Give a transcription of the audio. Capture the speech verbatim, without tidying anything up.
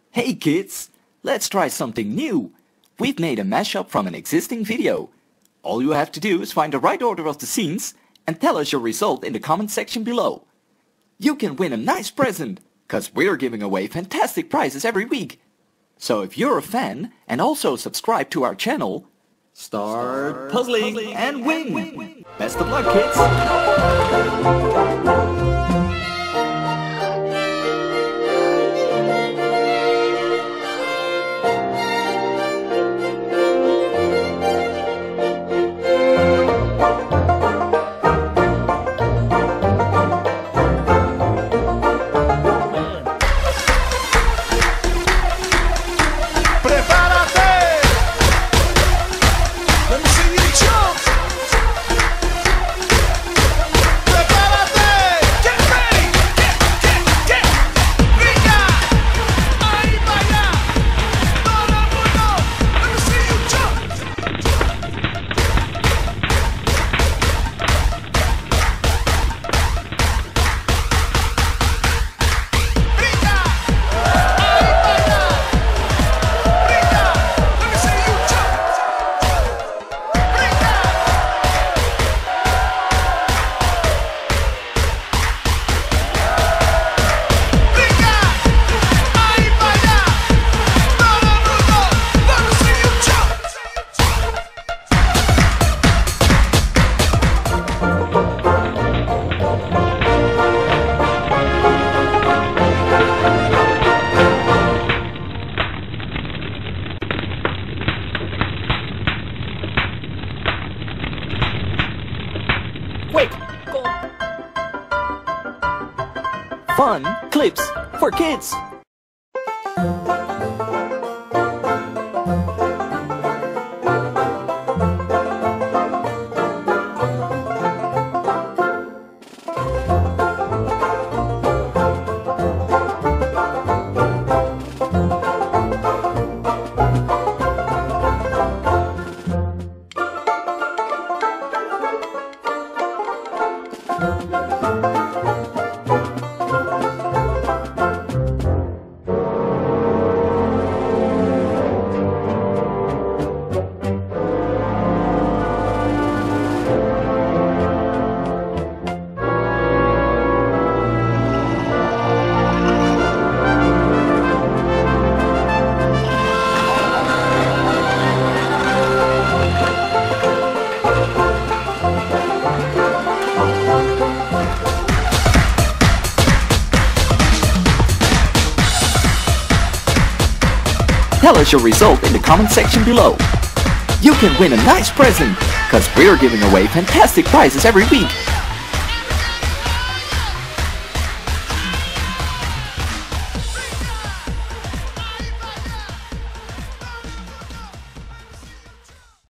Hey kids, let's try something new. We've made a mashup from an existing video. All you have to do is find the right order of the scenes and tell us your result in the comment section below. You can win a nice present, cause we're giving away fantastic prizes every week. So if you're a fan and also subscribe to our channel, start, start puzzling, puzzling and win. win! Best of luck, kids! Quick, go! Fun clips for kids. Tell us your result in the comment section below. You can win a nice present, cause we're giving away fantastic prizes every week.